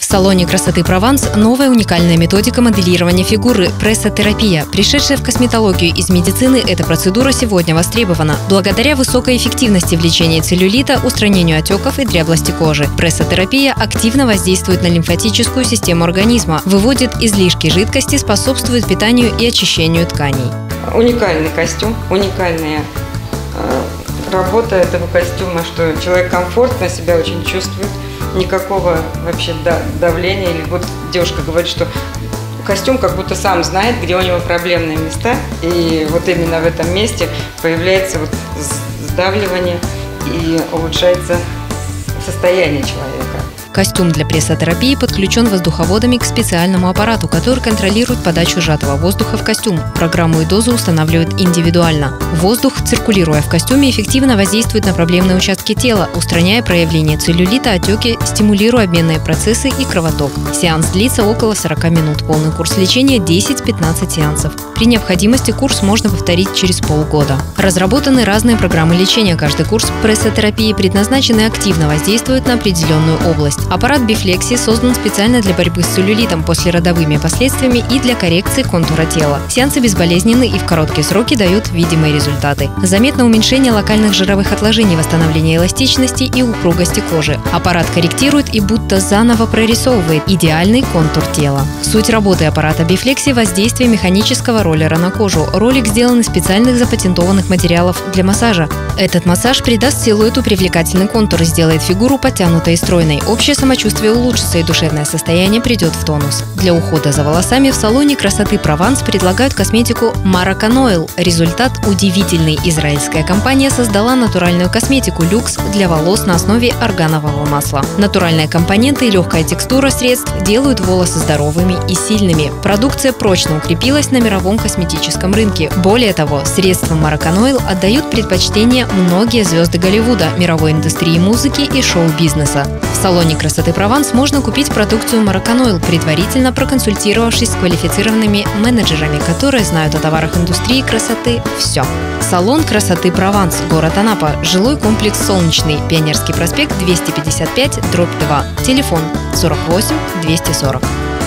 салоне красоты «Прованс» новая уникальная методика моделирования фигуры – прессотерапия. Пришедшая в косметологию из медицины, эта процедура сегодня востребована. Благодаря высокой эффективности в лечении целлюлита, устранению отеков и дряблости кожи. Прессотерапия активно воздействует на лимфатическую систему организма, выводит излишки жидкости, способствует питанию и очищению тканей. Уникальный костюм, уникальная работа этого костюма, что человек комфортно себя очень чувствует, никакого вообще давления. Или вот девушка говорит, что костюм как будто сам знает, где у него проблемные места, и вот именно в этом месте появляется вот сдавливание и улучшается состояние человека. Костюм для прессотерапии подключен воздуховодами к специальному аппарату, который контролирует подачу сжатого воздуха в костюм. Программу и дозу устанавливают индивидуально. Воздух, циркулируя в костюме, эффективно воздействует на проблемные участки тела, устраняя проявление целлюлита, отеки, стимулируя обменные процессы и кровоток. Сеанс длится около 40 минут. Полный курс лечения – 10-15 сеансов. При необходимости курс можно повторить через полгода. Разработаны разные программы лечения. Каждый курс прессотерапии предназначен и активно воздействует на определенную область. Аппарат Бифлекси создан специально для борьбы с целлюлитом, послеродовыми последствиями и для коррекции контура тела. Сеансы безболезненны и в короткие сроки дают видимые результаты. Заметно уменьшение локальных жировых отложений, восстановление эластичности и упругости кожи. Аппарат корректирует и будто заново прорисовывает идеальный контур тела. Суть работы аппарата Бифлекси – воздействие механического роллера на кожу. Ролик сделан из специальных запатентованных материалов для массажа. Этот массаж придаст силуэту привлекательный контур и сделает фигуру подтянутой и стройной. Общее самочувствие улучшится и душевное состояние придет в тонус. Для ухода за волосами в салоне красоты «Прованс» предлагают косметику Moroccanoil. Результат удивительный. Израильская компания создала натуральную косметику люкс для волос на основе органового масла. Натуральные компоненты и легкая текстура средств делают волосы здоровыми и сильными. Продукция прочно укрепилась на мировом косметическом рынке. Более того, средствам Moroccanoil отдают предпочтение многие звезды Голливуда, мировой индустрии музыки и шоу-бизнеса. В салоне красоты «Прованс» можно купить продукцию Moroccanoil, предварительно проконсультировавшись с квалифицированными менеджерами, которые знают о товарах индустрии красоты все. Салон красоты «Прованс», город Анапа, жилой комплекс «Солнечный», Пионерский проспект 255/2, телефон 48 240.